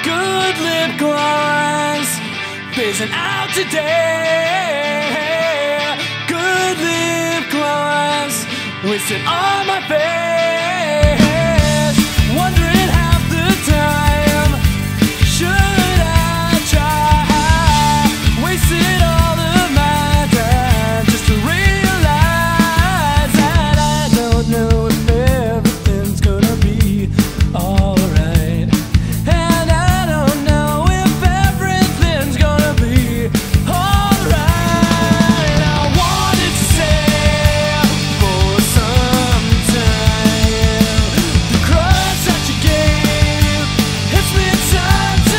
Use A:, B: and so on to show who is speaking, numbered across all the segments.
A: Good lip gloss, phasing out today. Good lip gloss, wasted on my face. Wondering half the time, should I try? Wasted all of my time just to realize that I don't know if everything's gonna be alright. And I don't know if everything's gonna be alright. I wanted to say for some time, the crush that you gave hits me time to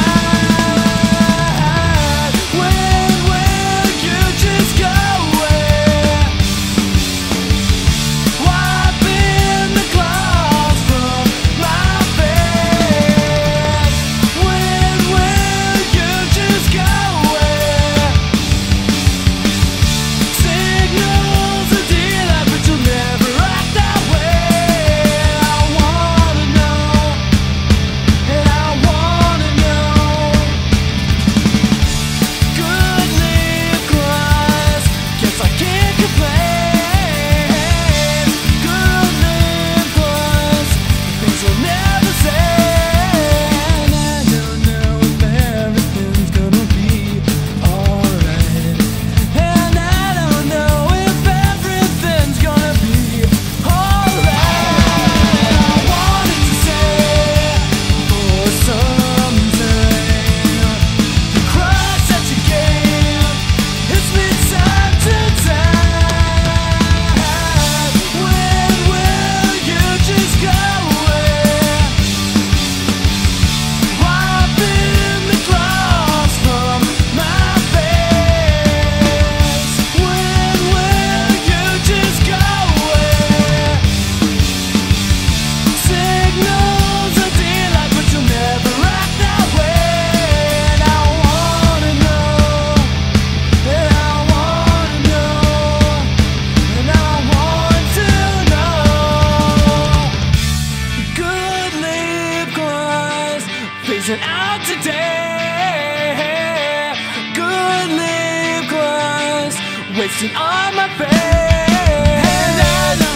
A: time. When will you just go away? Wiping the claws from my face. When will you just go away? Signals are daylight, but you'll never act that way. I wanna know, and I wanna know. Good lip gloss, guess I can't complain. Good lip gloss, things we'll never say. And I don't know if everything's gonna be alright. And I don't know if everything's gonna be alright. I wanted to say for some time, the crush that you gave hits me time to time. When will you just go away? Wiping the claws from my face. When will you just go away? Signals are daylight, but you'll never act that way. And I wanna know, and I wanna know, and I want to know. Good lip gloss, phasing out today. Good lip gloss, wasting on my face. And I know